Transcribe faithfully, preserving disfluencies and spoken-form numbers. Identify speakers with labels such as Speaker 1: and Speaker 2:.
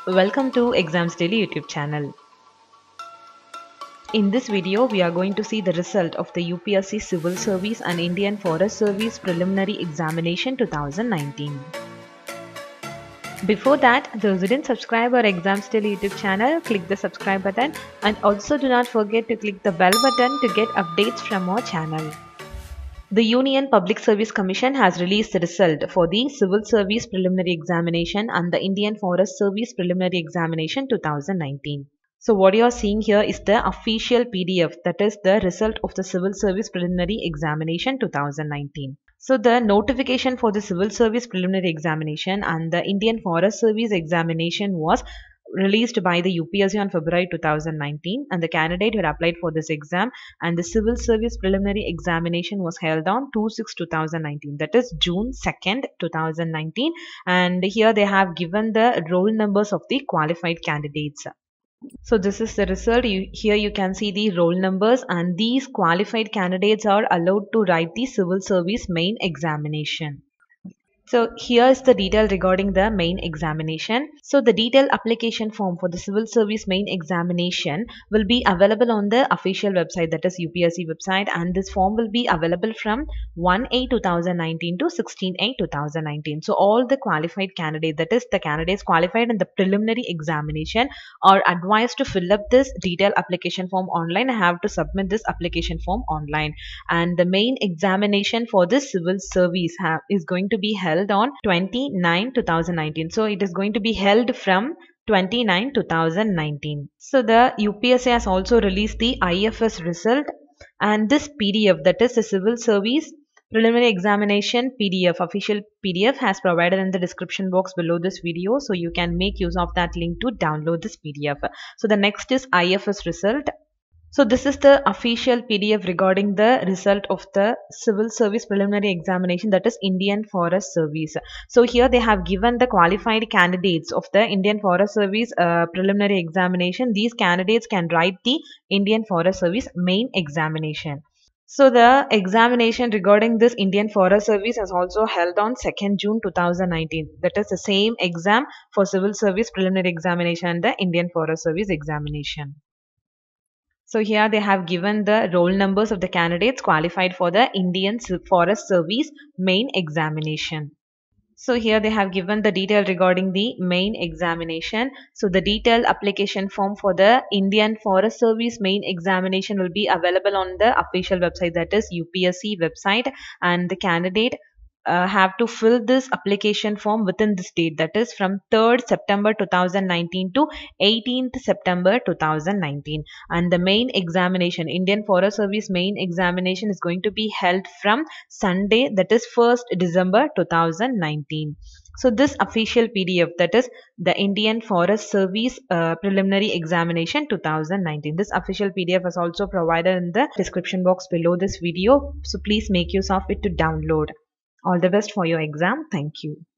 Speaker 1: Welcome to Exams Daily YouTube channel. In this video, we are going to see the result of the U P S C Civil Service and Indian Forest Service Preliminary Examination twenty nineteen. Before that, those who didn't subscribe our Exams Daily YouTube channel, click the subscribe button and also do not forget to click the bell button to get updates from our channel. The Union Public Service Commission has released the result for the Civil Service Preliminary Examination and the Indian Forest Service Preliminary Examination twenty nineteen. So what you are seeing here is the official P D F, that is the result of the Civil Service Preliminary Examination twenty nineteen. So the notification for the Civil Service Preliminary Examination and the Indian Forest Service Examination was released by the U P S C on February two thousand nineteen, and the candidate had applied for this exam, and the Civil Service Preliminary Examination was held on two six two thousand nineteen, that is June second two thousand nineteen, and here they have given the roll numbers of the qualified candidates. So this is the result. You, here you can see the roll numbers, and these qualified candidates are allowed to write the Civil Service main examination. So here is the detail regarding the main examination. So the detailed application form for the Civil Service main examination will be available on the official website, that is U P S C website, and this form will be available from one eight two thousand nineteen to sixteen eight two thousand nineteen. So all the qualified candidates, that is the candidates qualified in the preliminary examination, are advised to fill up this detailed application form online and have to submit this application form online. And the main examination for this Civil Service have, is going to be held on twenty-nine two thousand nineteen. So it is going to be held from twenty-nine two thousand nineteen. So the U P S C has also released the I F S result, and this P D F, that is the Civil Service Preliminary Examination P D F, official P D F, has provided in the description box below this video, so you can make use of that link to download this P D F. So the next is I F S result. So this is the official P D F regarding the result of the Civil Service Preliminary Examination, that is Indian Forest Service. So here they have given the qualified candidates of the Indian Forest Service uh, Preliminary Examination. These candidates can write the Indian Forest Service main examination. So the examination regarding this Indian Forest Service has also held on second June two thousand nineteen. That is the same exam for Civil Service Preliminary Examination and the Indian Forest Service Examination. So here they have given the roll numbers of the candidates qualified for the Indian Forest Service main examination. So here they have given the detail regarding the main examination. So the detailed application form for the Indian Forest Service main examination will be available on the official website, that is U P S C website, and the candidate Uh, have to fill this application form within this date, that is from third September two thousand nineteen to eighteenth September two thousand nineteen. And the main examination, Indian Forest Service main examination, is going to be held from Sunday, that is first December two thousand nineteen. So this official P D F, that is the Indian Forest Service uh, Preliminary Examination two thousand nineteen. This official P D F is also provided in the description box below this video. So please make use of it to download. All the best for your exam. Thank you.